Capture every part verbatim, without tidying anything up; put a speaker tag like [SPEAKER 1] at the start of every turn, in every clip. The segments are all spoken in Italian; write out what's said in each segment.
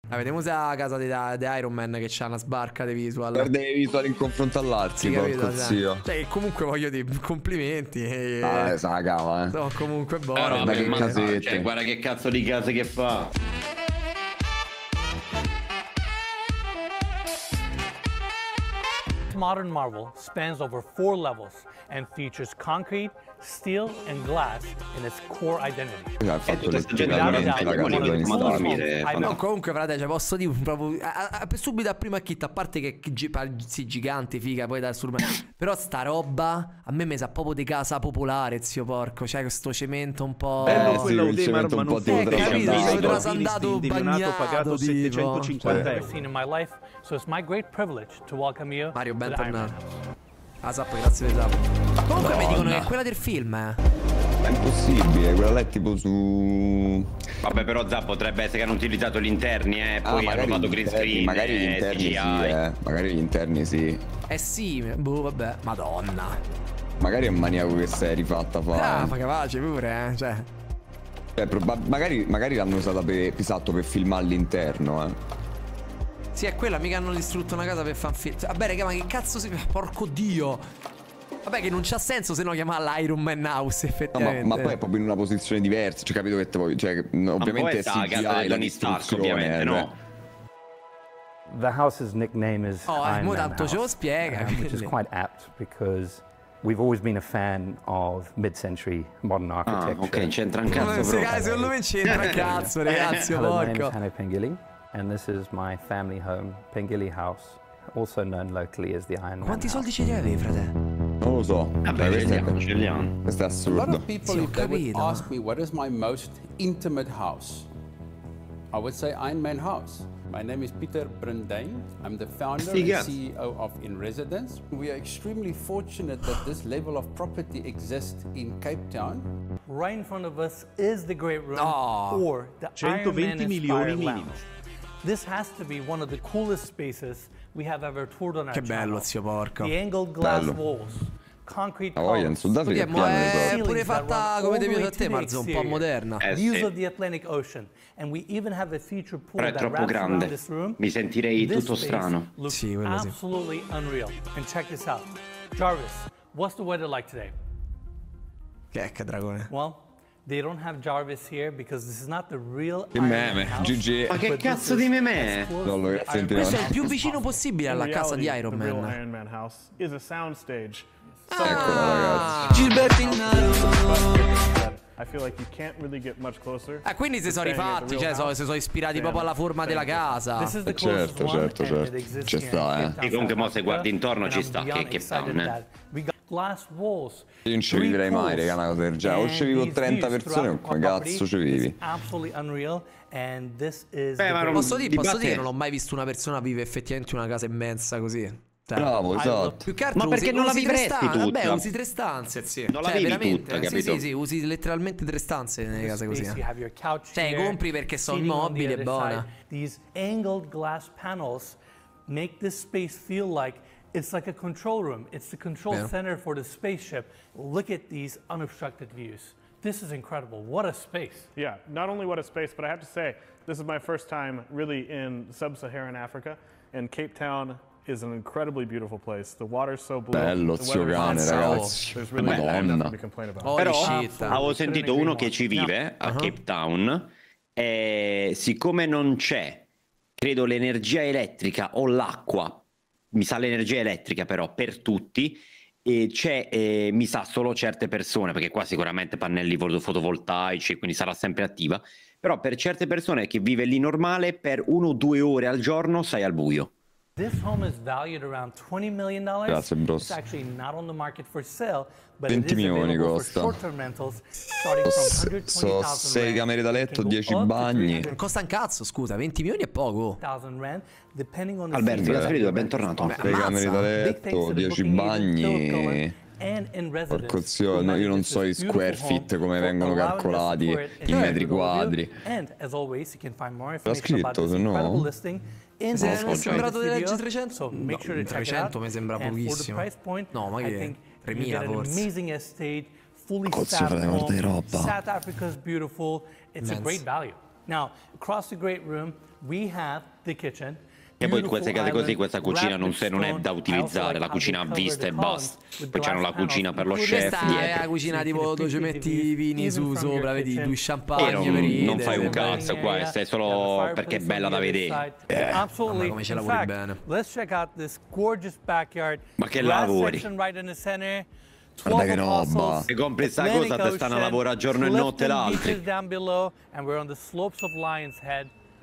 [SPEAKER 1] Ah, vediamo se la casa di, di Iron Man che c'ha una sbarca di visual.
[SPEAKER 2] Guarda i visual in confronto all'altro, porco zio.
[SPEAKER 1] Cioè, comunque voglio dire, complimenti. E...
[SPEAKER 2] Ah, sa la cava, eh.
[SPEAKER 1] Sono comunque buoni.
[SPEAKER 3] Però,
[SPEAKER 2] guarda che
[SPEAKER 3] ma,
[SPEAKER 2] casette.
[SPEAKER 3] cioè, guarda che cazzo di case che fa.
[SPEAKER 4] Modern marble spans over four levels and features concrete, steel, and glass in its core identity.
[SPEAKER 2] Ha fatto
[SPEAKER 3] tutta sta gente
[SPEAKER 2] letteralmente la casa
[SPEAKER 3] veramente
[SPEAKER 2] di
[SPEAKER 3] ma
[SPEAKER 2] dormire.
[SPEAKER 1] No, comunque, frate, cioè, posso dire proprio a, a, a, subito a prima chita, a parte che sì, giganti, figa, poi dal sul. Però sta roba a me mi sa proprio di casa popolare, zio porco. Cioè, questo cemento un po'.
[SPEAKER 5] Bello
[SPEAKER 2] Eh,
[SPEAKER 5] quello
[SPEAKER 2] sì,
[SPEAKER 5] di
[SPEAKER 2] un po' tipo
[SPEAKER 1] Eh, capito,
[SPEAKER 2] trasandato.
[SPEAKER 1] trasandato bagnato,
[SPEAKER 5] pagato
[SPEAKER 1] tipo.
[SPEAKER 5] settecentocinquanta
[SPEAKER 4] I've
[SPEAKER 5] euro.
[SPEAKER 4] seen in my life, so it's my great privilege to welcome you
[SPEAKER 1] Mario,
[SPEAKER 4] to the Iron Man
[SPEAKER 1] bentornato.
[SPEAKER 4] House.
[SPEAKER 1] Ah, Zappo, grazie per Zappo. Comunque mi dicono che
[SPEAKER 2] Madonna.
[SPEAKER 1] è quella del film, eh.
[SPEAKER 2] È impossibile, quella là è tipo su...
[SPEAKER 3] Vabbè, però Zappo potrebbe essere che hanno utilizzato gli interni, eh.
[SPEAKER 2] Ah,
[SPEAKER 3] Poi hanno
[SPEAKER 2] magari
[SPEAKER 3] fatto
[SPEAKER 2] gli
[SPEAKER 3] green
[SPEAKER 2] interni,
[SPEAKER 3] screen.
[SPEAKER 2] magari gli
[SPEAKER 3] eh,
[SPEAKER 2] interni
[SPEAKER 3] C G I.
[SPEAKER 2] sì, eh. Magari gli interni sì.
[SPEAKER 1] Eh sì, boh, vabbè. Madonna.
[SPEAKER 2] Magari è un maniaco che si è rifatta fa.
[SPEAKER 1] Ah,
[SPEAKER 2] eh.
[SPEAKER 1] ma capace pure, eh. Cioè.
[SPEAKER 2] Cioè, proba- magari, magari l'hanno usata per, esatto, per filmare all'interno, eh.
[SPEAKER 1] Sì, è quella, mica hanno distrutto una casa per fan film. Vabbè, raga, ma che cazzo si... Porco Dio. Vabbè, che non c'ha senso se no chiamarla Iron Man House,
[SPEAKER 2] No,
[SPEAKER 1] effettivamente.
[SPEAKER 2] ma, ma poi è proprio in una posizione diversa. Cioè, capito che te vuoi. Cioè, no, ovviamente è
[SPEAKER 3] sta
[SPEAKER 2] C G I
[SPEAKER 3] casa di
[SPEAKER 2] la
[SPEAKER 3] Tony Stark,
[SPEAKER 2] distruzione,
[SPEAKER 3] ovviamente,
[SPEAKER 2] eh,
[SPEAKER 3] no?
[SPEAKER 6] The house's nickname is
[SPEAKER 1] Oh,
[SPEAKER 6] Iron
[SPEAKER 1] mo
[SPEAKER 6] Man
[SPEAKER 1] tanto ce lo
[SPEAKER 6] House,
[SPEAKER 1] spiega,
[SPEAKER 6] um, which is
[SPEAKER 1] quindi.
[SPEAKER 6] quite apt because we've always been a fan of mid-century modern
[SPEAKER 3] Ah,
[SPEAKER 6] architecture.
[SPEAKER 3] ok, c'entra un cazzo
[SPEAKER 1] Se-
[SPEAKER 3] proprio.
[SPEAKER 1] Secondo me c'entra un cazzo, ragazzi,
[SPEAKER 6] Hello, my name is
[SPEAKER 1] porco.
[SPEAKER 6] Hanno Pengilly, and this is my family home, Pengilly House, also known locally as the Iron Man
[SPEAKER 1] Quanti soldi
[SPEAKER 6] House.
[SPEAKER 1] ce li avevi, frate?
[SPEAKER 2] Non lo so.
[SPEAKER 3] Vabbè,
[SPEAKER 2] Dai, questo, è,
[SPEAKER 3] vediamo, ce li hanno.
[SPEAKER 2] questo è
[SPEAKER 7] A lot
[SPEAKER 2] assurdo.
[SPEAKER 7] of people,
[SPEAKER 1] Sì, ho
[SPEAKER 7] if they would
[SPEAKER 1] capito.
[SPEAKER 7] ask me what is my most intimate house, I would say Iron Man House. My name is Peter Brindane. I'm the founder
[SPEAKER 3] Sti
[SPEAKER 7] and
[SPEAKER 3] cazzi.
[SPEAKER 7] C E O of In Residence. We are extremely fortunate that this level of property exists in Cape Town.
[SPEAKER 4] Right in front of us is the Great Room
[SPEAKER 1] Oh.
[SPEAKER 4] or the Iron Man
[SPEAKER 5] centoventi milioni
[SPEAKER 4] Inspired
[SPEAKER 5] minimo.
[SPEAKER 4] Lounge. This has to be one of the coolest spaces we have ever toured on our
[SPEAKER 1] Che bello,
[SPEAKER 4] channel.
[SPEAKER 1] zio porco.
[SPEAKER 4] The angled glass
[SPEAKER 2] Bello.
[SPEAKER 4] walls, concrete
[SPEAKER 2] Ma voglia, in
[SPEAKER 4] columns,
[SPEAKER 2] Sudafrica è
[SPEAKER 1] Oddio,
[SPEAKER 2] pieno
[SPEAKER 1] ma
[SPEAKER 2] di
[SPEAKER 1] è
[SPEAKER 2] soldi.
[SPEAKER 1] pure
[SPEAKER 4] ceilings that
[SPEAKER 1] fatta
[SPEAKER 4] run
[SPEAKER 1] come
[SPEAKER 4] all
[SPEAKER 1] ti
[SPEAKER 4] the
[SPEAKER 1] piace
[SPEAKER 4] way
[SPEAKER 1] a
[SPEAKER 4] to
[SPEAKER 1] te,
[SPEAKER 4] the
[SPEAKER 1] Marzo, un po'
[SPEAKER 4] exterior.
[SPEAKER 1] moderna.
[SPEAKER 3] Eh,
[SPEAKER 4] Views
[SPEAKER 3] sì.
[SPEAKER 4] of the Atlantic Ocean, and we even have a feature pool
[SPEAKER 3] Però è
[SPEAKER 4] that
[SPEAKER 3] troppo
[SPEAKER 4] wraps around
[SPEAKER 3] grande.
[SPEAKER 4] this room.
[SPEAKER 3] Mi sentirei
[SPEAKER 4] This
[SPEAKER 3] tutto
[SPEAKER 4] space
[SPEAKER 3] strano.
[SPEAKER 4] looks
[SPEAKER 1] Sì, quello sì.
[SPEAKER 4] absolutely unreal. And check this out. Jarvis, what's the weather like today?
[SPEAKER 1] Che ecco, dragone.
[SPEAKER 4] Well, they don't have Jarvis here because this is not the real
[SPEAKER 2] Che
[SPEAKER 4] Iron
[SPEAKER 2] meme,
[SPEAKER 4] Man house,
[SPEAKER 2] G G.
[SPEAKER 3] Ma che
[SPEAKER 4] but this
[SPEAKER 3] cazzo
[SPEAKER 4] is
[SPEAKER 3] di meme è?
[SPEAKER 4] as close
[SPEAKER 2] Non lo
[SPEAKER 4] to the Iron
[SPEAKER 2] sentiamo.
[SPEAKER 4] Man
[SPEAKER 1] Questo è il più
[SPEAKER 4] house
[SPEAKER 1] vicino
[SPEAKER 4] as
[SPEAKER 1] possibile alla casa di Iron
[SPEAKER 8] the real
[SPEAKER 1] Man.
[SPEAKER 8] Iron Man house is a soundstage.
[SPEAKER 2] Eccola, ragazzi.
[SPEAKER 8] I feel like you can't really get much closer.
[SPEAKER 1] Ah, quindi si
[SPEAKER 8] to
[SPEAKER 1] sono
[SPEAKER 8] staying at the
[SPEAKER 1] rifatti,
[SPEAKER 8] real
[SPEAKER 1] cioè so-
[SPEAKER 8] house
[SPEAKER 1] si sono ispirati
[SPEAKER 8] than
[SPEAKER 1] proprio alla forma della
[SPEAKER 8] staying at
[SPEAKER 1] casa.
[SPEAKER 4] This is the
[SPEAKER 2] Eh,
[SPEAKER 4] closest
[SPEAKER 2] certo,
[SPEAKER 4] one,
[SPEAKER 2] certo,
[SPEAKER 4] and
[SPEAKER 2] certo.
[SPEAKER 4] it exists
[SPEAKER 2] Ci
[SPEAKER 4] here in
[SPEAKER 2] sta,
[SPEAKER 4] Cape
[SPEAKER 2] eh.
[SPEAKER 4] Town,
[SPEAKER 3] E comunque mo se
[SPEAKER 4] South
[SPEAKER 3] guardi
[SPEAKER 4] Africa,
[SPEAKER 3] intorno
[SPEAKER 4] and
[SPEAKER 3] ci
[SPEAKER 4] I'm
[SPEAKER 3] sta,
[SPEAKER 4] beyond
[SPEAKER 3] che Cape
[SPEAKER 4] excited
[SPEAKER 3] Town, eh.
[SPEAKER 4] that we got glass walls.
[SPEAKER 2] Io non ci
[SPEAKER 4] three
[SPEAKER 2] vivrei mai,
[SPEAKER 4] pools,
[SPEAKER 2] raga, una cosa del genere. O
[SPEAKER 4] and
[SPEAKER 2] ci vivo
[SPEAKER 4] these
[SPEAKER 2] trenta
[SPEAKER 4] views
[SPEAKER 2] persone,
[SPEAKER 4] throughout
[SPEAKER 2] o come
[SPEAKER 4] our
[SPEAKER 2] cazzo
[SPEAKER 4] property
[SPEAKER 2] ci
[SPEAKER 4] is
[SPEAKER 2] vivi?
[SPEAKER 4] absolutely unreal, and this is
[SPEAKER 3] Beh,
[SPEAKER 4] the
[SPEAKER 3] ma
[SPEAKER 4] great-
[SPEAKER 1] Posso dire,
[SPEAKER 3] Di
[SPEAKER 1] posso
[SPEAKER 3] base-
[SPEAKER 1] dire, non ho mai visto una persona vive effettivamente una casa immensa così. Cioè,
[SPEAKER 2] Bravo, esatto.
[SPEAKER 1] più che altro
[SPEAKER 3] Ma perché
[SPEAKER 1] usi-
[SPEAKER 3] non la
[SPEAKER 1] usi tre
[SPEAKER 3] vivresti
[SPEAKER 1] stanze.
[SPEAKER 3] tutta?
[SPEAKER 1] Vabbè, usi tre stanze, sì.
[SPEAKER 3] Non la
[SPEAKER 1] cioè,
[SPEAKER 3] vivi
[SPEAKER 1] veramente.
[SPEAKER 3] tutta,
[SPEAKER 1] sì,
[SPEAKER 3] capito?
[SPEAKER 1] sì, sì, usi letteralmente tre stanze nelle case così.
[SPEAKER 4] space,
[SPEAKER 1] eh.
[SPEAKER 4] you have your couch
[SPEAKER 1] Cioè,
[SPEAKER 4] here,
[SPEAKER 1] compri perché sono
[SPEAKER 4] seating on the
[SPEAKER 1] mobili e
[SPEAKER 4] other
[SPEAKER 1] buona.
[SPEAKER 4] side. These angled glass panels make this space feel like it's like a control room. It's the control
[SPEAKER 1] Vero.
[SPEAKER 4] center for the spaceship. Look at these unobstructed views. This is incredible. What a space.
[SPEAKER 8] Yeah, not only what a space, but I have to say, this is my first time really in sub-Saharan Africa, and Cape Town is an incredibly beautiful place. The water's so blue.
[SPEAKER 2] Bello,
[SPEAKER 8] the
[SPEAKER 2] zio
[SPEAKER 8] weather's
[SPEAKER 2] cane,
[SPEAKER 8] so nice.
[SPEAKER 2] ragazzi.
[SPEAKER 8] There's really
[SPEAKER 2] Madonna.
[SPEAKER 8] nothing to complain about.
[SPEAKER 1] Oh,
[SPEAKER 3] Però
[SPEAKER 1] shit.
[SPEAKER 3] avevo sentito uno che ci vive a Cape Town e siccome non c'è, credo, l'energia elettrica o l'acqua, mi sa l'energia elettrica però per tutti, e c'è, eh, mi sa, solo certe persone, perché qua sicuramente pannelli foto- fotovoltaici, quindi sarà sempre attiva, però per certe persone che vive lì normale, per uno o due ore al giorno sei al buio.
[SPEAKER 4] This home is valued around twenty million dollars.
[SPEAKER 2] Grazie, bros.
[SPEAKER 4] It's actually not on the market for sale, but
[SPEAKER 2] venti
[SPEAKER 4] it is
[SPEAKER 2] milioni
[SPEAKER 4] available
[SPEAKER 2] costa.
[SPEAKER 4] for short-term rentals starting from
[SPEAKER 2] So-
[SPEAKER 4] one hundred twenty
[SPEAKER 2] so
[SPEAKER 4] thousand
[SPEAKER 2] sei
[SPEAKER 4] rand.
[SPEAKER 2] camere da
[SPEAKER 4] It
[SPEAKER 2] letto,
[SPEAKER 4] can go
[SPEAKER 2] dieci
[SPEAKER 4] up to
[SPEAKER 2] bagni.
[SPEAKER 1] Non costa un cazzo, scusa, venti milioni è poco.
[SPEAKER 4] three hundred thousand rand, depending on the
[SPEAKER 3] Alberto,
[SPEAKER 4] features
[SPEAKER 3] Gasparito,
[SPEAKER 4] that
[SPEAKER 3] bentornato.
[SPEAKER 4] you rent.
[SPEAKER 2] Sei camere da
[SPEAKER 4] Big thanks
[SPEAKER 2] letto,
[SPEAKER 4] to the
[SPEAKER 2] dieci
[SPEAKER 4] booking agent, Philip
[SPEAKER 2] bagni.
[SPEAKER 4] Cohen, and in residence,
[SPEAKER 2] Porco zio,
[SPEAKER 4] who
[SPEAKER 2] no, io non
[SPEAKER 4] manages
[SPEAKER 2] so i
[SPEAKER 4] this
[SPEAKER 2] square
[SPEAKER 4] beautiful home
[SPEAKER 2] feet come
[SPEAKER 4] for
[SPEAKER 2] vengono
[SPEAKER 4] allowing us to
[SPEAKER 2] calcolati,
[SPEAKER 4] tour it
[SPEAKER 2] i
[SPEAKER 4] in
[SPEAKER 2] metri
[SPEAKER 4] an overview.
[SPEAKER 2] quadri.
[SPEAKER 4] And as always, you can find more
[SPEAKER 2] L'ha
[SPEAKER 4] information about
[SPEAKER 2] scritto,
[SPEAKER 4] this
[SPEAKER 2] se no?
[SPEAKER 4] incredible listing in
[SPEAKER 1] Se
[SPEAKER 4] the
[SPEAKER 1] è
[SPEAKER 4] description of
[SPEAKER 1] sembrato
[SPEAKER 4] this
[SPEAKER 1] di
[SPEAKER 4] video.
[SPEAKER 1] legge trecento?
[SPEAKER 4] So make sure to
[SPEAKER 1] No,
[SPEAKER 4] check it
[SPEAKER 1] trecento
[SPEAKER 4] out.
[SPEAKER 1] mi sembra
[SPEAKER 4] And for the
[SPEAKER 1] pochissimo.
[SPEAKER 4] price point,
[SPEAKER 1] No, ma
[SPEAKER 4] I
[SPEAKER 1] che
[SPEAKER 4] think you
[SPEAKER 1] tremila
[SPEAKER 4] get an
[SPEAKER 1] forse.
[SPEAKER 4] amazing estate, fully
[SPEAKER 2] Cazzo,
[SPEAKER 4] staffed
[SPEAKER 2] frate, guarda
[SPEAKER 4] home.
[SPEAKER 2] che roba.
[SPEAKER 4] South Africa's beautiful. It's a
[SPEAKER 1] Immense.
[SPEAKER 4] great value. Now, across the great room, we have the kitchen.
[SPEAKER 3] E poi queste case così, questa cucina non, se, non è da utilizzare, la cucina a vista e basta. Poi c'hanno la cucina per lo chef
[SPEAKER 1] questa
[SPEAKER 3] dietro.
[SPEAKER 1] è la cucina tipo dove ci metti i vini su sopra, vedi, due champagne
[SPEAKER 3] non,
[SPEAKER 1] per ridere.
[SPEAKER 3] non fai un cazzo qua, stai solo perché è bella da vedere.
[SPEAKER 1] Eh,
[SPEAKER 4] Absolutely.
[SPEAKER 1] come ce
[SPEAKER 4] In
[SPEAKER 1] lavori
[SPEAKER 4] fact,
[SPEAKER 1] bene.
[SPEAKER 4] let's check out this gorgeous backyard.
[SPEAKER 3] Ma che
[SPEAKER 4] Grass
[SPEAKER 3] lavori?
[SPEAKER 4] section right in the center.
[SPEAKER 2] Guarda che roba.
[SPEAKER 3] Se compri sta cosa te stanno a lavorare giorno e notte l'altro.
[SPEAKER 4] Down below, and we're on the slopes of Lion's Head.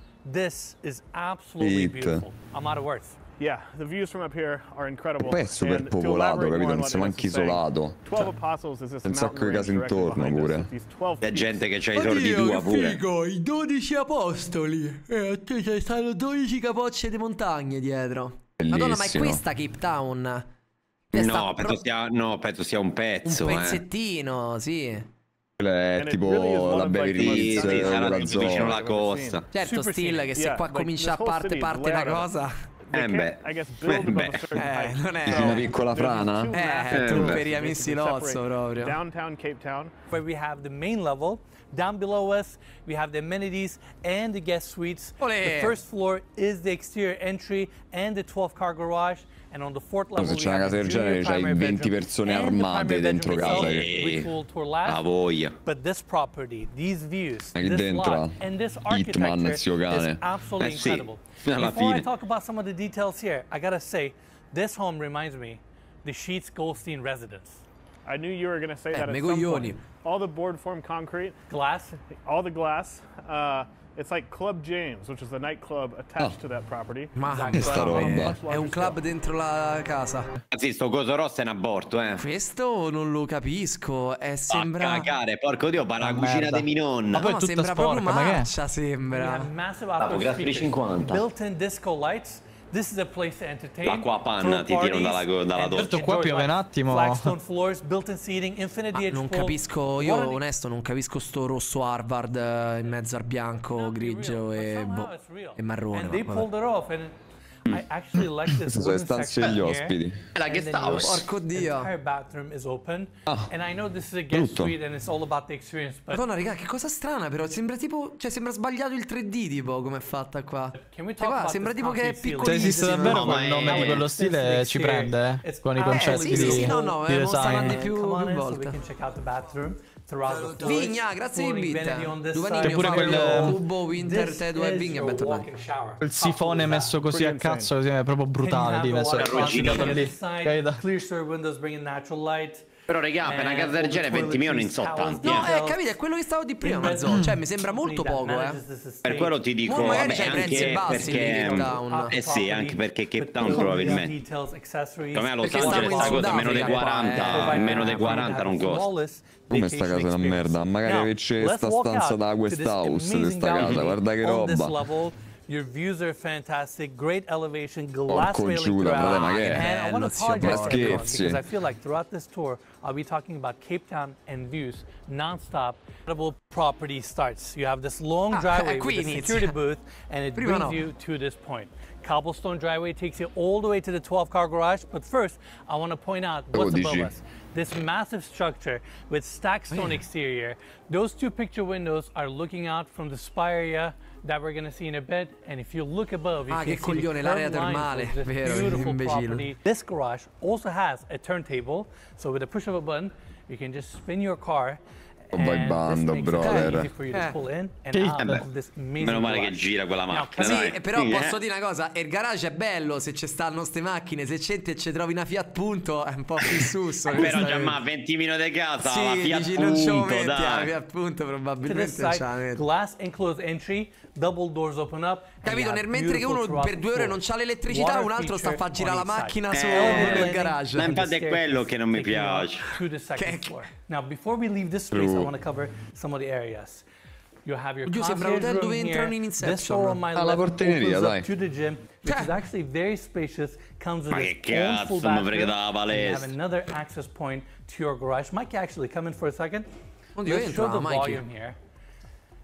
[SPEAKER 4] This is absolutely
[SPEAKER 2] Eat.
[SPEAKER 4] beautiful. I'm out of words.
[SPEAKER 8] Yeah, the views from up here are incredible.
[SPEAKER 2] Poi è super
[SPEAKER 8] And to
[SPEAKER 2] popolato,
[SPEAKER 8] elaborate
[SPEAKER 2] capito?
[SPEAKER 8] more on
[SPEAKER 2] Non
[SPEAKER 8] what
[SPEAKER 2] siamo
[SPEAKER 8] Ines
[SPEAKER 2] anche
[SPEAKER 8] is saying,
[SPEAKER 2] isolato.
[SPEAKER 8] twelve Apostles is this
[SPEAKER 2] Un sacco
[SPEAKER 8] mountain
[SPEAKER 2] di case
[SPEAKER 8] range directly
[SPEAKER 2] intorno
[SPEAKER 8] behind us
[SPEAKER 2] pure.
[SPEAKER 8] with these twelve
[SPEAKER 3] C'è
[SPEAKER 8] peaks.
[SPEAKER 3] gente che c'ha i sordi tua pure.
[SPEAKER 1] Figo, i dodici apostoli. E a te ci stanno dodici capocce di montagne dietro. Madonna, ma è
[SPEAKER 2] Bellissimo.
[SPEAKER 1] questa Cape Town? Questa
[SPEAKER 3] No, penso
[SPEAKER 1] pro-
[SPEAKER 3] sia, no, penso sia un pezzo.
[SPEAKER 1] un
[SPEAKER 3] eh.
[SPEAKER 1] pezzettino, sì.
[SPEAKER 2] Quella è
[SPEAKER 8] And it
[SPEAKER 2] tipo
[SPEAKER 8] really is one
[SPEAKER 2] la
[SPEAKER 8] of,
[SPEAKER 2] Beverly
[SPEAKER 8] like, the
[SPEAKER 2] Hills
[SPEAKER 8] most
[SPEAKER 3] Sì, sarà
[SPEAKER 2] della
[SPEAKER 3] tutto vicino alla
[SPEAKER 2] zona.
[SPEAKER 3] costa.
[SPEAKER 1] Certo,
[SPEAKER 4] Super
[SPEAKER 1] Still,
[SPEAKER 4] scenic.
[SPEAKER 1] che se
[SPEAKER 8] Yeah,
[SPEAKER 1] qua
[SPEAKER 8] like,
[SPEAKER 1] comincia a
[SPEAKER 8] this whole
[SPEAKER 1] parte,
[SPEAKER 8] city is
[SPEAKER 1] parte una
[SPEAKER 8] laid out.
[SPEAKER 1] cosa...
[SPEAKER 8] They
[SPEAKER 3] Eh
[SPEAKER 8] can't,
[SPEAKER 3] beh.
[SPEAKER 8] I guess, build above a certain
[SPEAKER 1] Eh,
[SPEAKER 8] height.
[SPEAKER 1] non è...
[SPEAKER 2] Dici una piccola
[SPEAKER 8] there's
[SPEAKER 2] frana?
[SPEAKER 8] two massive
[SPEAKER 1] Eh, tu
[SPEAKER 8] pillars
[SPEAKER 1] per i
[SPEAKER 8] that
[SPEAKER 1] amici
[SPEAKER 8] basically
[SPEAKER 1] Lozzo
[SPEAKER 8] separate
[SPEAKER 1] proprio.
[SPEAKER 8] Downtown Cape Town.
[SPEAKER 4] Where we have the main level. Down below us, we have the amenities and the guest suites.
[SPEAKER 1] Olè.
[SPEAKER 4] The first floor is the exterior entry and the twelve car garage. And on the fourth level,
[SPEAKER 2] Se
[SPEAKER 4] we
[SPEAKER 2] c'è una
[SPEAKER 4] have
[SPEAKER 2] casa
[SPEAKER 4] the
[SPEAKER 2] del
[SPEAKER 4] junior
[SPEAKER 2] genere, c'hai
[SPEAKER 4] primary
[SPEAKER 2] venti
[SPEAKER 4] bedroom
[SPEAKER 2] persone
[SPEAKER 4] and the
[SPEAKER 2] armate
[SPEAKER 4] primary
[SPEAKER 2] dentro
[SPEAKER 4] bedroom
[SPEAKER 2] casa.
[SPEAKER 4] itself,
[SPEAKER 3] che-
[SPEAKER 4] which we'll tour last.
[SPEAKER 3] A voglia.
[SPEAKER 4] But this property, these views,
[SPEAKER 2] Lì
[SPEAKER 4] this
[SPEAKER 2] dentro,
[SPEAKER 4] lot, and this
[SPEAKER 2] Hitman,
[SPEAKER 4] architecture
[SPEAKER 2] zio cane.
[SPEAKER 4] is absolutely
[SPEAKER 3] Eh sì,
[SPEAKER 4] incredible.
[SPEAKER 3] alla
[SPEAKER 4] Before I
[SPEAKER 3] fine.
[SPEAKER 4] talk about some of the details here, I gotta say, this home reminds me the Sheets Goldstein residence.
[SPEAKER 8] I knew you were going to say
[SPEAKER 1] Eh,
[SPEAKER 8] that at
[SPEAKER 1] me
[SPEAKER 8] some
[SPEAKER 1] coglioni.
[SPEAKER 8] point. All the board form concrete,
[SPEAKER 4] Glass.
[SPEAKER 8] all the glass. Uh, it's like Club James, which is the nightclub attached
[SPEAKER 2] Oh.
[SPEAKER 8] to that property.
[SPEAKER 1] Ma
[SPEAKER 2] Che sta roba?
[SPEAKER 1] è un club dentro la casa.
[SPEAKER 3] Anzi, sto coso rosso è un aborto, eh.
[SPEAKER 1] Questo non lo capisco. È
[SPEAKER 3] A
[SPEAKER 1] sembra...
[SPEAKER 3] cagare, porco dio, pa' la cucina
[SPEAKER 5] merda.
[SPEAKER 3] di mia nonna.
[SPEAKER 5] Ma poi
[SPEAKER 1] No,
[SPEAKER 5] è tutta
[SPEAKER 1] sembra proprio
[SPEAKER 5] sporca, ma che è?
[SPEAKER 1] marcia,
[SPEAKER 4] We
[SPEAKER 1] sembra.
[SPEAKER 4] have massive
[SPEAKER 3] Dopo,
[SPEAKER 4] outdoor
[SPEAKER 3] grazie per i
[SPEAKER 4] speakers,
[SPEAKER 3] cinquanta.
[SPEAKER 4] built-in disco lights. This is a place to entertain.
[SPEAKER 3] L'acqua a panna
[SPEAKER 4] throw
[SPEAKER 3] ti tirano dalla-
[SPEAKER 4] parties,
[SPEAKER 3] dalla
[SPEAKER 4] and
[SPEAKER 3] doccia.
[SPEAKER 5] Certo, qua
[SPEAKER 4] enjoy
[SPEAKER 5] piove un
[SPEAKER 4] life.
[SPEAKER 5] attimo.
[SPEAKER 4] Flagstone floors, built-in seating, infinite
[SPEAKER 1] Ah,
[SPEAKER 4] D H
[SPEAKER 1] non
[SPEAKER 4] pool.
[SPEAKER 1] capisco, io
[SPEAKER 4] What are the-
[SPEAKER 1] onesto non capisco sto rosso Harvard eh, in mezzo al bianco, grigio
[SPEAKER 4] But
[SPEAKER 1] e,
[SPEAKER 4] somehow
[SPEAKER 1] boh,
[SPEAKER 4] it's real.
[SPEAKER 1] e marrone.
[SPEAKER 4] And they
[SPEAKER 1] ma
[SPEAKER 4] pulled
[SPEAKER 1] vabbè.
[SPEAKER 4] it off, and I actually like this
[SPEAKER 2] Queste sono le
[SPEAKER 4] wooden
[SPEAKER 2] stanze
[SPEAKER 4] section
[SPEAKER 2] degli
[SPEAKER 4] here.
[SPEAKER 2] ospiti.
[SPEAKER 3] La
[SPEAKER 4] And
[SPEAKER 3] guest
[SPEAKER 4] then your
[SPEAKER 3] house.
[SPEAKER 1] Porco Dio.
[SPEAKER 4] entire bathroom is open.
[SPEAKER 2] Ah,
[SPEAKER 4] And I know this is a guest
[SPEAKER 2] brutto.
[SPEAKER 4] suite and it's all about the experience, but
[SPEAKER 1] Madonna, raga, che cosa strana però, sembra tipo, cioè sembra sbagliato il tre D tipo come è fatta qua.
[SPEAKER 4] can we
[SPEAKER 1] Cioè,
[SPEAKER 4] talk
[SPEAKER 1] qua
[SPEAKER 4] about
[SPEAKER 1] sembra
[SPEAKER 4] this
[SPEAKER 1] tipo che è
[SPEAKER 4] concrete ceiling?
[SPEAKER 5] Se esiste
[SPEAKER 1] piccolissimo.
[SPEAKER 5] davvero
[SPEAKER 3] No, ma
[SPEAKER 5] quel
[SPEAKER 3] è-
[SPEAKER 5] nome di quello stile ci prende, eh, con i
[SPEAKER 1] Eh,
[SPEAKER 5] concetti
[SPEAKER 1] sì, sì,
[SPEAKER 5] di,
[SPEAKER 1] sì, no, no,
[SPEAKER 5] di
[SPEAKER 1] eh, mo sta
[SPEAKER 5] design.
[SPEAKER 1] andando più,
[SPEAKER 4] Come on
[SPEAKER 1] più
[SPEAKER 4] in so we
[SPEAKER 1] volte.
[SPEAKER 4] can check out the bathroom. Throughout the floors.
[SPEAKER 1] Vigna, grazie di
[SPEAKER 4] Floating
[SPEAKER 1] bit.
[SPEAKER 4] vanity on this
[SPEAKER 1] Due
[SPEAKER 4] side.
[SPEAKER 1] panini
[SPEAKER 5] pure
[SPEAKER 1] fa
[SPEAKER 5] quel-
[SPEAKER 1] quello Cubo, Winter,
[SPEAKER 4] This
[SPEAKER 1] te due
[SPEAKER 4] is
[SPEAKER 1] Vigna,
[SPEAKER 4] your
[SPEAKER 1] ben tornato.
[SPEAKER 4] walk-in shower.
[SPEAKER 5] Quel sifone messo così a
[SPEAKER 8] Pretty
[SPEAKER 5] cazzo, così è proprio brutale, lì messo
[SPEAKER 3] Arrugginito
[SPEAKER 5] lì. Capito?
[SPEAKER 4] Clear store windows bringing natural light.
[SPEAKER 3] Però raga, per una casa del genere venti milioni in so tanti,
[SPEAKER 1] No,
[SPEAKER 3] eh.
[SPEAKER 1] eh, capito, è quello che stavo di prima, Mazzo. Cioè, mi sembra molto poco, eh.
[SPEAKER 3] Per quello ti dico,
[SPEAKER 1] Mo magari
[SPEAKER 3] vabbè,
[SPEAKER 1] c'hai prezzi
[SPEAKER 3] anche
[SPEAKER 1] bassi di Cape
[SPEAKER 3] perché
[SPEAKER 1] Town.
[SPEAKER 3] eh sì, anche perché Cape Town probabilmente. Secondo me a Los
[SPEAKER 1] Perché
[SPEAKER 3] Angeles
[SPEAKER 1] stiamo in
[SPEAKER 3] sta cosa
[SPEAKER 1] Sudafrica
[SPEAKER 3] meno dei
[SPEAKER 1] qua,
[SPEAKER 3] quaranta,
[SPEAKER 1] eh.
[SPEAKER 3] meno dei quaranta non costa.
[SPEAKER 2] Come sta casa è una merda? Magari c'è sta stanza da quest house di sta casa, guarda che roba.
[SPEAKER 4] Your views are fantastic, great elevation, glass
[SPEAKER 2] Porco
[SPEAKER 4] railing
[SPEAKER 2] Giuda,
[SPEAKER 4] throughout.
[SPEAKER 2] frate, ma che è?
[SPEAKER 4] And I want
[SPEAKER 1] Bello,
[SPEAKER 4] to
[SPEAKER 1] zio,
[SPEAKER 4] apologize
[SPEAKER 2] ma
[SPEAKER 4] to everyone
[SPEAKER 2] scherzi?
[SPEAKER 4] because I feel like throughout this tour, I'll be talking about Cape Town and views non-stop. Incredible property starts. You have this long
[SPEAKER 1] Ah,
[SPEAKER 4] driveway
[SPEAKER 1] qui
[SPEAKER 4] with a
[SPEAKER 1] inizia.
[SPEAKER 4] security booth, and it
[SPEAKER 1] Prima
[SPEAKER 4] brings
[SPEAKER 1] no.
[SPEAKER 4] you to this point. Cobblestone driveway takes you all the way to the twelve car garage. But first, I want to point out what's above
[SPEAKER 2] dici?
[SPEAKER 4] us. This massive structure with stacked stone exterior. Those two picture windows are looking out from the spa area that we're going to see in a bit. And if you look above, you
[SPEAKER 1] Ah,
[SPEAKER 4] can
[SPEAKER 1] che
[SPEAKER 4] see the
[SPEAKER 1] coglione, l'area
[SPEAKER 4] curved lines
[SPEAKER 1] termale,
[SPEAKER 4] of this
[SPEAKER 1] vero,
[SPEAKER 4] beautiful
[SPEAKER 1] imbecille.
[SPEAKER 4] property. This garage also has a turntable. So with a push of a button, you can just spin your car.
[SPEAKER 2] Oh, vai
[SPEAKER 4] and
[SPEAKER 2] bando,
[SPEAKER 4] this makes it
[SPEAKER 2] brother.
[SPEAKER 4] easy for you to
[SPEAKER 1] Eh.
[SPEAKER 4] pull in and
[SPEAKER 5] Che-
[SPEAKER 4] out
[SPEAKER 3] Eh beh,
[SPEAKER 4] of this amazing
[SPEAKER 3] meno male che
[SPEAKER 4] garage.
[SPEAKER 3] gira quella
[SPEAKER 4] Now,
[SPEAKER 3] macchina,
[SPEAKER 1] Sì,
[SPEAKER 3] dai.
[SPEAKER 1] però
[SPEAKER 3] Eh.
[SPEAKER 1] posso dire una cosa, il garage è bello se ci stanno ste macchine, se c'entri e ci trovi una Fiat Punto è un po' più susso.
[SPEAKER 3] Però
[SPEAKER 1] questa-
[SPEAKER 3] già ma venti minuti di casa,
[SPEAKER 1] sì,
[SPEAKER 3] la Fiat
[SPEAKER 1] dici, non ce lo
[SPEAKER 3] Punto,
[SPEAKER 1] metti, la
[SPEAKER 3] dai.
[SPEAKER 1] Fiat Punto
[SPEAKER 4] To
[SPEAKER 1] probabilmente
[SPEAKER 4] this
[SPEAKER 1] non ce
[SPEAKER 4] side,
[SPEAKER 1] la metti.
[SPEAKER 4] glass enclosed entry, double doors open up. and
[SPEAKER 1] Capito?
[SPEAKER 4] you have
[SPEAKER 1] Nel mentre che
[SPEAKER 4] beautiful
[SPEAKER 1] uno
[SPEAKER 4] throughout
[SPEAKER 1] per due ore
[SPEAKER 4] floor.
[SPEAKER 1] non c'ha l'elettricità,
[SPEAKER 4] Water
[SPEAKER 1] un altro sta a far
[SPEAKER 4] feature
[SPEAKER 1] girare la
[SPEAKER 4] on each
[SPEAKER 1] macchina
[SPEAKER 4] side.
[SPEAKER 1] su
[SPEAKER 3] Eh,
[SPEAKER 1] nel garage.
[SPEAKER 3] ma infatti è quello che non mi
[SPEAKER 4] Taking you up
[SPEAKER 3] piace.
[SPEAKER 4] To the second
[SPEAKER 1] Che-
[SPEAKER 4] floor. Now, before we leave this space, I want to cover some of the areas. You have your
[SPEAKER 1] Oddio, sembra
[SPEAKER 4] concierge
[SPEAKER 1] l'hotel
[SPEAKER 4] room
[SPEAKER 1] dove entrano
[SPEAKER 4] here.
[SPEAKER 1] in
[SPEAKER 4] This
[SPEAKER 1] Inception.
[SPEAKER 4] door on my
[SPEAKER 2] Ah, la
[SPEAKER 4] left
[SPEAKER 2] portineria,
[SPEAKER 4] opens
[SPEAKER 2] dai.
[SPEAKER 4] up to the gym, which is
[SPEAKER 1] Cioè.
[SPEAKER 4] actually very spacious. Comes with
[SPEAKER 3] Ma
[SPEAKER 4] its
[SPEAKER 3] che
[SPEAKER 4] own
[SPEAKER 3] cazzo,
[SPEAKER 4] full
[SPEAKER 3] mi
[SPEAKER 4] bathroom.
[SPEAKER 3] frega dalla
[SPEAKER 4] and you have
[SPEAKER 3] palestra.
[SPEAKER 4] another access point to your garage. Mike, actually, come in for a second.
[SPEAKER 1] Oddio,
[SPEAKER 4] Let's
[SPEAKER 1] entra
[SPEAKER 4] show the
[SPEAKER 1] la Mikey.
[SPEAKER 4] volume here.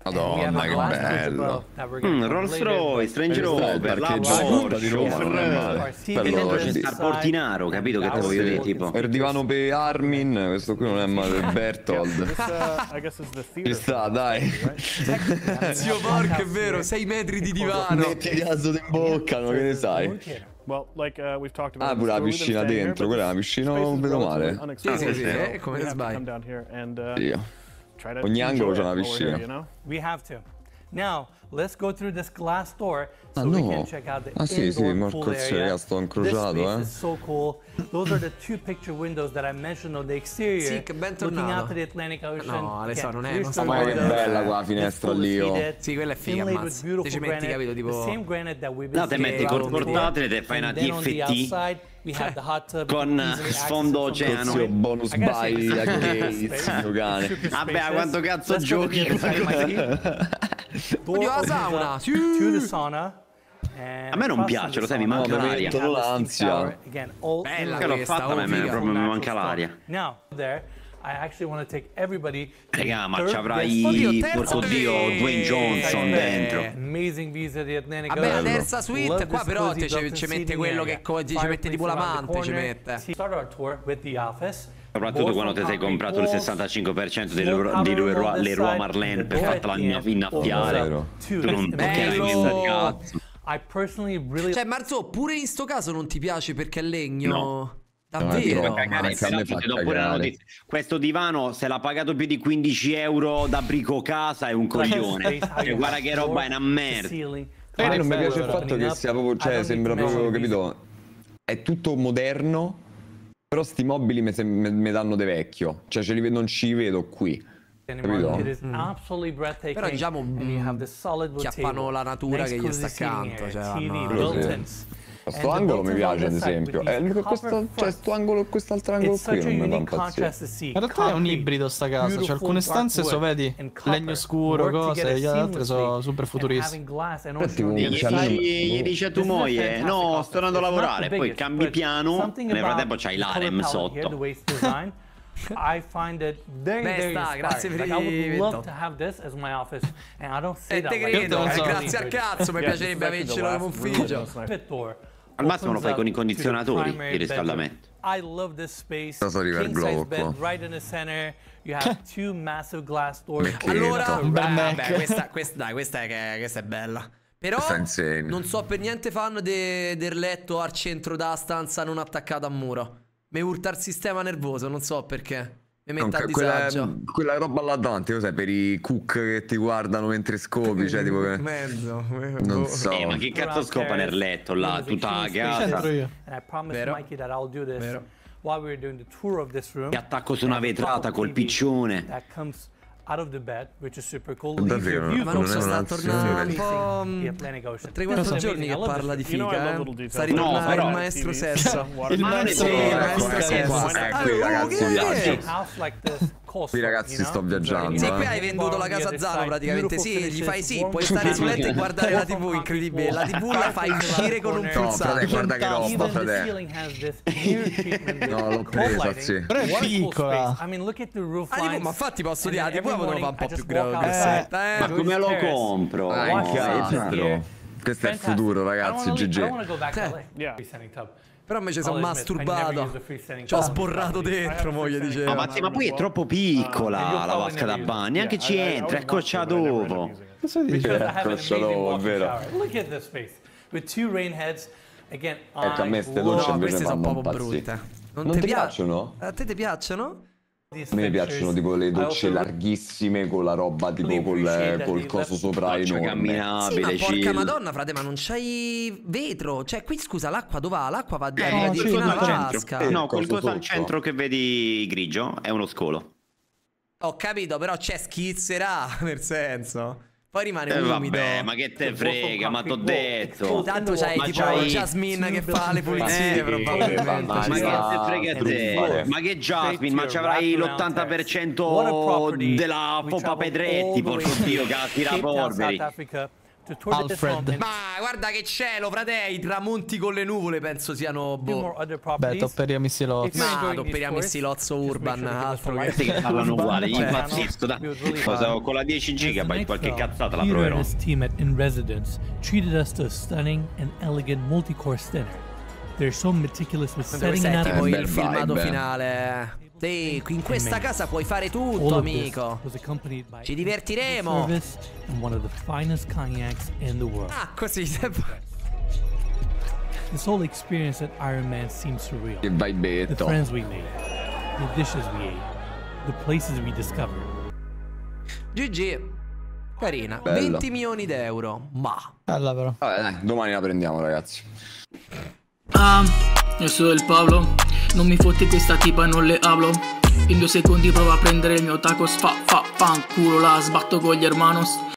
[SPEAKER 2] Madonna, che bello.
[SPEAKER 3] Mm, Rolls Royce, Range Rover, la
[SPEAKER 2] Porsche,
[SPEAKER 3] Porsche,
[SPEAKER 2] bello,
[SPEAKER 3] sta Portinaro, capito che te voglio dire, tipo.
[SPEAKER 2] Per divano per Armin, questo qui non è male, Bertold. Ci sta, dai.
[SPEAKER 1] Zio porco, è vero, sei metri di divano.
[SPEAKER 2] Metti il caso in bocca, no, che ne sai? Ah, pure la piscina dentro, quella è una piscina, non vedo male.
[SPEAKER 1] Sì, sì, sì, eh, come sbagli.
[SPEAKER 2] Io. Ogni angolo c'è una piscina.
[SPEAKER 4] We have to. Now, let's go through this glass door so
[SPEAKER 2] Ah,
[SPEAKER 4] we
[SPEAKER 2] no.
[SPEAKER 4] can check out the
[SPEAKER 2] Ah, sì, sì,
[SPEAKER 4] indoor pool
[SPEAKER 2] Marco,
[SPEAKER 4] area.
[SPEAKER 2] raga, sto
[SPEAKER 4] This
[SPEAKER 2] incrociato,
[SPEAKER 4] space
[SPEAKER 2] eh.
[SPEAKER 4] is so cool. Those are the two picture windows that I mentioned on the exterior.
[SPEAKER 1] Sì, che ben
[SPEAKER 4] looking
[SPEAKER 1] tornato.
[SPEAKER 4] out to the Atlantic Ocean.
[SPEAKER 1] No, adesso
[SPEAKER 4] Again,
[SPEAKER 1] non è,
[SPEAKER 4] clear
[SPEAKER 1] non sta
[SPEAKER 4] story
[SPEAKER 2] Ma che
[SPEAKER 4] windows.
[SPEAKER 2] bella qua la finestra lì, oh.
[SPEAKER 1] Sì, quella è figa,
[SPEAKER 4] Inlaid with
[SPEAKER 1] ammazza.
[SPEAKER 4] beautiful
[SPEAKER 1] Te ci metti,
[SPEAKER 4] granite,
[SPEAKER 1] capito, tipo...
[SPEAKER 4] the same granite that we've been
[SPEAKER 3] No, te
[SPEAKER 4] seeing
[SPEAKER 3] metti
[SPEAKER 4] around
[SPEAKER 3] col
[SPEAKER 4] the pool.
[SPEAKER 3] portatile, te fai una
[SPEAKER 4] And then on the
[SPEAKER 3] T F T
[SPEAKER 4] outside, we have the hot tub
[SPEAKER 3] con
[SPEAKER 4] easily
[SPEAKER 3] sfondo
[SPEAKER 4] accessible from the
[SPEAKER 3] oceano.
[SPEAKER 2] Zio bonus
[SPEAKER 4] I gotta say,
[SPEAKER 2] by
[SPEAKER 4] this
[SPEAKER 2] a
[SPEAKER 4] is
[SPEAKER 2] Gates,
[SPEAKER 4] super
[SPEAKER 2] mio cane.
[SPEAKER 4] super
[SPEAKER 3] Vabbè,
[SPEAKER 4] spacious.
[SPEAKER 3] quanto cazzo
[SPEAKER 4] Let's go to
[SPEAKER 3] giochi?
[SPEAKER 4] the other side. Door
[SPEAKER 1] Oddio, la
[SPEAKER 4] opens
[SPEAKER 1] sauna,
[SPEAKER 4] up
[SPEAKER 1] sì.
[SPEAKER 4] to the sauna.
[SPEAKER 3] A me non piace, lo sai, mi manca l'aria.
[SPEAKER 2] mettono l'ansia.
[SPEAKER 1] Bella
[SPEAKER 3] Che l'ho
[SPEAKER 1] questa,
[SPEAKER 3] fatta,
[SPEAKER 1] oh,
[SPEAKER 3] ma me
[SPEAKER 1] figa.
[SPEAKER 3] proprio mi manca l'aria.
[SPEAKER 4] Now, there, I actually want to take everybody to
[SPEAKER 3] Raga, ma
[SPEAKER 4] third
[SPEAKER 3] ci avrai,
[SPEAKER 1] Oddio, terza
[SPEAKER 3] porco dio,
[SPEAKER 1] suite.
[SPEAKER 3] Dwayne Johnson
[SPEAKER 1] Eh.
[SPEAKER 3] dentro.
[SPEAKER 4] Amazing views of the Atlantic
[SPEAKER 1] Vabbè, la
[SPEAKER 4] Ocean.
[SPEAKER 1] terza suite
[SPEAKER 4] Love
[SPEAKER 1] qua
[SPEAKER 4] this
[SPEAKER 1] però
[SPEAKER 4] cozy
[SPEAKER 1] te ci,
[SPEAKER 4] built-in
[SPEAKER 1] ci mette
[SPEAKER 4] seating
[SPEAKER 1] quello
[SPEAKER 4] area.
[SPEAKER 1] che co- ci mette tipo
[SPEAKER 4] Fireplace around the
[SPEAKER 1] l'amante, ci
[SPEAKER 4] corner.
[SPEAKER 1] mette.
[SPEAKER 4] Start our tour with the office.
[SPEAKER 3] Soprattutto
[SPEAKER 4] Both
[SPEAKER 3] quando ti sei
[SPEAKER 4] from
[SPEAKER 3] comprato il
[SPEAKER 4] concrete
[SPEAKER 3] sessantacinque per cento
[SPEAKER 4] walls,
[SPEAKER 3] del
[SPEAKER 4] smoke
[SPEAKER 3] di
[SPEAKER 4] powder
[SPEAKER 3] Leroy,
[SPEAKER 4] on this
[SPEAKER 3] Leroy
[SPEAKER 4] side,
[SPEAKER 3] Merlin
[SPEAKER 4] the
[SPEAKER 3] per
[SPEAKER 4] door
[SPEAKER 3] fartela
[SPEAKER 4] at the end
[SPEAKER 3] innaffiare.
[SPEAKER 4] opens up
[SPEAKER 3] Tu
[SPEAKER 4] to
[SPEAKER 3] non
[SPEAKER 4] the
[SPEAKER 3] toccherai
[SPEAKER 1] bello.
[SPEAKER 3] niente, cazzo.
[SPEAKER 4] I personally really
[SPEAKER 1] Cioè, Marzo, pure in sto caso non ti piace perché è legno?
[SPEAKER 3] No.
[SPEAKER 1] Davvero?
[SPEAKER 2] No,
[SPEAKER 3] Cagare,
[SPEAKER 2] Mazza, a me
[SPEAKER 3] però
[SPEAKER 2] fa
[SPEAKER 3] ti do pure la
[SPEAKER 2] cagare.
[SPEAKER 3] notizia. Questo divano, se l'ha pagato più di quindici euro da Brico Casa, è un coglione. Cioè, guarda che roba è una merda.
[SPEAKER 2] Magari non mi piace il fatto che sia proprio, cioè, sembra proprio, capito? È tutto moderno, però sti mobili mi, sem- mi danno de vecchio. Cioè, ce li vedo- non ci vedo qui. Capito?
[SPEAKER 1] Però diciamo chiappano la natura che gli sta accanto, cioè, vanno-
[SPEAKER 2] Questo angolo mi piace, ad esempio. Eh, questo, cioè, sto angolo, quest'altro angolo qui non mi fa impazzire.
[SPEAKER 5] In realtà è un ibrido sta casa, cioè alcune stanze so, vedi, legno scuro, cose, gli altre sono super futuristiche.
[SPEAKER 3] Gli, gli dice a tua moglie, no, sto andando a lavorare, poi cambi piano, nel frattempo c'hai l'harem sotto.
[SPEAKER 4] I find it very,
[SPEAKER 1] Beh,
[SPEAKER 4] very
[SPEAKER 1] sta, grazie
[SPEAKER 4] inspiring.
[SPEAKER 1] per
[SPEAKER 4] Like, I
[SPEAKER 1] il
[SPEAKER 4] would love
[SPEAKER 1] vento.
[SPEAKER 4] to have this as my office, and I don't say
[SPEAKER 1] E
[SPEAKER 4] that
[SPEAKER 1] te
[SPEAKER 4] like
[SPEAKER 1] credo,
[SPEAKER 4] that.
[SPEAKER 1] eh, grazie al cazzo, mi
[SPEAKER 8] Yeah,
[SPEAKER 1] piacerebbe
[SPEAKER 8] this is
[SPEAKER 1] avercelo
[SPEAKER 8] actually
[SPEAKER 1] come
[SPEAKER 8] the
[SPEAKER 1] ufficio.
[SPEAKER 4] Pit door
[SPEAKER 3] Al massimo lo fai
[SPEAKER 4] opens
[SPEAKER 3] con i
[SPEAKER 4] up
[SPEAKER 3] condizionatori,
[SPEAKER 4] to the primary
[SPEAKER 3] il riscaldamento.
[SPEAKER 4] bedroom. I love this space.
[SPEAKER 2] Cosa arriva il
[SPEAKER 4] King size
[SPEAKER 2] globo
[SPEAKER 4] bed
[SPEAKER 2] qua?
[SPEAKER 4] right in the center. You have two massive glass doors.
[SPEAKER 2] Perché?
[SPEAKER 1] Allora,
[SPEAKER 2] Un
[SPEAKER 5] bel
[SPEAKER 1] beh,
[SPEAKER 5] Mac.
[SPEAKER 1] beh, questa, questa, dai, questa è, che- questa è bella. Però
[SPEAKER 2] Questa è insane.
[SPEAKER 1] non so per niente fan de- del letto al centro della stanza non attaccato a muro. Mi urta il sistema nervoso, non so perché. Mi mette a
[SPEAKER 2] Non- quella,
[SPEAKER 1] disagio.
[SPEAKER 2] quella roba là davanti, cos'è? Per i cook che ti guardano mentre scopi, cioè tipo che...
[SPEAKER 1] Mezzo.
[SPEAKER 2] Non so.
[SPEAKER 3] Eh, ma chi cazzo scopa nel letto là, tutta la casa?
[SPEAKER 5] Centro io.
[SPEAKER 4] And I promised
[SPEAKER 1] Vero.
[SPEAKER 4] Mikey that I'll do this
[SPEAKER 1] Vero.
[SPEAKER 4] while we were doing the tour of this room.
[SPEAKER 3] Ti attacco su una vetrata col piccione.
[SPEAKER 4] That comes out of the bed, which is super cool.
[SPEAKER 2] Davvero,
[SPEAKER 4] Leaves your view
[SPEAKER 1] Ma non
[SPEAKER 2] Non
[SPEAKER 1] so,
[SPEAKER 2] è
[SPEAKER 1] sta
[SPEAKER 2] un'azione.
[SPEAKER 1] tornando un
[SPEAKER 4] facing
[SPEAKER 1] po'.
[SPEAKER 4] the Atlantic Ocean.
[SPEAKER 1] tre quattro
[SPEAKER 4] It's
[SPEAKER 1] giorni che
[SPEAKER 4] amazing. I love
[SPEAKER 1] parla di
[SPEAKER 4] this room.
[SPEAKER 8] You know, I
[SPEAKER 1] figa,
[SPEAKER 8] love
[SPEAKER 1] eh.
[SPEAKER 8] little details.
[SPEAKER 1] Sta ritornando
[SPEAKER 3] No, però-
[SPEAKER 1] il maestro sesso.
[SPEAKER 5] Il
[SPEAKER 3] Ma non è
[SPEAKER 5] maestro
[SPEAKER 1] Sì, il
[SPEAKER 3] vero,
[SPEAKER 1] maestro
[SPEAKER 2] ecco,
[SPEAKER 1] sesso.
[SPEAKER 2] ecco,
[SPEAKER 1] Ah,
[SPEAKER 2] qui,
[SPEAKER 1] oh,
[SPEAKER 2] ragazzi,
[SPEAKER 1] che
[SPEAKER 2] viaggio.
[SPEAKER 1] è?
[SPEAKER 4] A house like this costs,
[SPEAKER 2] Qui, ragazzi,
[SPEAKER 4] you know?
[SPEAKER 2] sto viaggiando,
[SPEAKER 1] Sì,
[SPEAKER 2] eh.
[SPEAKER 1] qui hai venduto la casa a Zano praticamente. Sì, gli fai sì, puoi stare sul letto e guardare la tivù, incredibile. La tivù la fai uscire con un
[SPEAKER 2] No, frate,
[SPEAKER 1] pulsante.
[SPEAKER 2] guarda che roba,
[SPEAKER 4] Even the
[SPEAKER 2] frate.
[SPEAKER 4] ceiling has this clear treatment with
[SPEAKER 2] No, l'ho
[SPEAKER 4] cold
[SPEAKER 2] presa,
[SPEAKER 4] lighting.
[SPEAKER 2] sì.
[SPEAKER 5] Però è
[SPEAKER 4] What a cool
[SPEAKER 5] piccola.
[SPEAKER 4] space. I mean, look at the roof
[SPEAKER 1] Ah, tipo,
[SPEAKER 4] lines.
[SPEAKER 1] ma infatti posso
[SPEAKER 4] And
[SPEAKER 1] dire, la
[SPEAKER 4] then
[SPEAKER 1] tivù la
[SPEAKER 4] every
[SPEAKER 1] potevo fare un po'
[SPEAKER 4] morning
[SPEAKER 1] più
[SPEAKER 4] I just walk
[SPEAKER 1] grossa,
[SPEAKER 4] outside,
[SPEAKER 1] eh.
[SPEAKER 3] Ma come lo
[SPEAKER 4] Terrace.
[SPEAKER 3] compro?
[SPEAKER 2] Dai,
[SPEAKER 4] Watch
[SPEAKER 2] cazzo.
[SPEAKER 4] this here.
[SPEAKER 2] Questo è il
[SPEAKER 4] Fantastic.
[SPEAKER 2] futuro,
[SPEAKER 4] I don't
[SPEAKER 2] ragazzi,
[SPEAKER 4] wanna leave- I
[SPEAKER 2] G
[SPEAKER 4] don't
[SPEAKER 2] G.
[SPEAKER 4] wanna go back to L A.
[SPEAKER 8] Yeah.
[SPEAKER 4] Freestanding tub.
[SPEAKER 1] Però invece sono
[SPEAKER 4] I'll admit, I never used
[SPEAKER 1] masturbato.
[SPEAKER 4] a freestanding
[SPEAKER 1] Ci ho
[SPEAKER 4] tub.
[SPEAKER 1] sborrato dentro, moglie
[SPEAKER 3] No,
[SPEAKER 1] diceva.
[SPEAKER 3] ma, ma poi è troppo piccola la vasca da bagno, neanche ci entra, è coccia dopo.
[SPEAKER 5] Cosa dici?
[SPEAKER 4] Because I have an
[SPEAKER 2] Ecco,
[SPEAKER 4] amazing
[SPEAKER 2] è
[SPEAKER 4] walk-in
[SPEAKER 2] vero.
[SPEAKER 4] shower. Look at this space. With two rain heads. Again,
[SPEAKER 2] Ecco, a me
[SPEAKER 4] I
[SPEAKER 2] ste
[SPEAKER 4] love
[SPEAKER 2] docce
[SPEAKER 1] No,
[SPEAKER 2] invece
[SPEAKER 1] queste sono
[SPEAKER 2] fanno
[SPEAKER 1] proprio
[SPEAKER 2] impazzire.
[SPEAKER 1] brutte.
[SPEAKER 2] Non
[SPEAKER 1] te
[SPEAKER 2] ti
[SPEAKER 1] pia-
[SPEAKER 2] piacciono?
[SPEAKER 1] A te ti piacciono?
[SPEAKER 4] these
[SPEAKER 2] A me
[SPEAKER 4] pictures.
[SPEAKER 2] piacciono tipo le
[SPEAKER 4] I
[SPEAKER 2] docce
[SPEAKER 4] also
[SPEAKER 2] larghissime con la roba tipo
[SPEAKER 4] really
[SPEAKER 2] col,
[SPEAKER 4] appreciate that
[SPEAKER 2] col
[SPEAKER 4] they
[SPEAKER 2] coso
[SPEAKER 4] left
[SPEAKER 2] sopra
[SPEAKER 3] Faccia
[SPEAKER 2] enorme.
[SPEAKER 1] Sì, ma
[SPEAKER 3] camminabile,
[SPEAKER 1] porca
[SPEAKER 3] chill.
[SPEAKER 1] madonna, frate, ma non c'hai vetro. Cioè, qui scusa, l'acqua dov'è? L'acqua va
[SPEAKER 3] Eh,
[SPEAKER 1] arriva
[SPEAKER 3] quel
[SPEAKER 1] di
[SPEAKER 3] coso
[SPEAKER 1] fino
[SPEAKER 3] al
[SPEAKER 1] alla
[SPEAKER 3] centro.
[SPEAKER 1] vasca.
[SPEAKER 2] Eh,
[SPEAKER 3] No, quel
[SPEAKER 2] coso
[SPEAKER 3] coso al
[SPEAKER 2] sotto.
[SPEAKER 3] centro che vedi grigio è uno scolo.
[SPEAKER 1] Ho capito, però c'è schizzerà, nel senso. Poi rimane
[SPEAKER 3] Eh,
[SPEAKER 1] umido.
[SPEAKER 3] vabbè, ma che te frega, ma t'ho detto.
[SPEAKER 1] Tanto c'hai
[SPEAKER 3] Ma
[SPEAKER 1] tipo
[SPEAKER 3] c'hai-
[SPEAKER 1] Jasmine che fa le pulizie,
[SPEAKER 3] Eh,
[SPEAKER 1] probabilmente.
[SPEAKER 2] ma-
[SPEAKER 3] Ma
[SPEAKER 2] Ci
[SPEAKER 3] che
[SPEAKER 2] sta.
[SPEAKER 3] te frega te?
[SPEAKER 2] Truffare.
[SPEAKER 3] Ma che Jasmine, ma
[SPEAKER 4] Straight to
[SPEAKER 3] c'avrai
[SPEAKER 4] your
[SPEAKER 3] l'ottanta per
[SPEAKER 4] What a
[SPEAKER 3] cento
[SPEAKER 4] property.
[SPEAKER 3] della
[SPEAKER 4] We
[SPEAKER 3] poppa
[SPEAKER 4] traveled
[SPEAKER 3] Pedretti,
[SPEAKER 4] all the
[SPEAKER 3] porco
[SPEAKER 4] way
[SPEAKER 3] dio,
[SPEAKER 4] to
[SPEAKER 3] che
[SPEAKER 4] Cape
[SPEAKER 3] tira
[SPEAKER 4] Town,
[SPEAKER 3] polveri.
[SPEAKER 4] South Africa. to tour this home and
[SPEAKER 1] Ma guarda che cielo, frate, i tramonti con le nuvole penso siano
[SPEAKER 4] do more
[SPEAKER 1] boh.
[SPEAKER 4] other
[SPEAKER 5] Beh,
[SPEAKER 4] properties.
[SPEAKER 5] Topperia Missilozzo.
[SPEAKER 4] If you're
[SPEAKER 1] Ma
[SPEAKER 4] enjoying
[SPEAKER 1] Topperia
[SPEAKER 4] these tours,
[SPEAKER 1] Missilozzo
[SPEAKER 4] just make
[SPEAKER 1] Urban,
[SPEAKER 4] sure to give us a
[SPEAKER 1] altro
[SPEAKER 4] like.
[SPEAKER 3] Questi che parlano uguali, io
[SPEAKER 1] Cioè,
[SPEAKER 3] impazzisco. Da...
[SPEAKER 4] It was really
[SPEAKER 3] Cosa
[SPEAKER 4] fun.
[SPEAKER 3] ho con la dieci
[SPEAKER 4] As the
[SPEAKER 3] gigabyte,
[SPEAKER 4] night
[SPEAKER 3] qualche
[SPEAKER 4] fell,
[SPEAKER 3] cazzata la
[SPEAKER 4] Peter
[SPEAKER 3] proverò.
[SPEAKER 4] and his team at In Residence treated us to a stunning and elegant multi-course dinner. They're so meticulous with setting
[SPEAKER 1] Questo
[SPEAKER 4] it
[SPEAKER 1] è
[SPEAKER 4] up.
[SPEAKER 1] tipo
[SPEAKER 2] bel
[SPEAKER 1] il filmato
[SPEAKER 2] vibe.
[SPEAKER 1] finale. Sì, qui in questa casa puoi fare
[SPEAKER 4] All
[SPEAKER 1] tutto,
[SPEAKER 4] of this
[SPEAKER 1] amico.
[SPEAKER 4] was accompanied by
[SPEAKER 1] Ci divertiremo.
[SPEAKER 4] service and one of the finest cognacs in the world.
[SPEAKER 1] Ah, così.
[SPEAKER 4] This whole experience at Iron Man seems surreal.
[SPEAKER 2] Che
[SPEAKER 4] The
[SPEAKER 2] vibetto.
[SPEAKER 4] friends we made, the dishes we ate, the places we discovered.
[SPEAKER 1] G G. Carina.
[SPEAKER 2] Bello.
[SPEAKER 1] venti milioni d'euro. Ma.
[SPEAKER 5] Bella però.
[SPEAKER 2] Vabbè, dai, domani la prendiamo, ragazzi.
[SPEAKER 9] Ah, io sono il Pablo. Non mi fotti questa tipa, non le hablo. In due secondi provo a prendere il mio tacos. Fa, fa, fanculo, la sbatto con gli hermanos.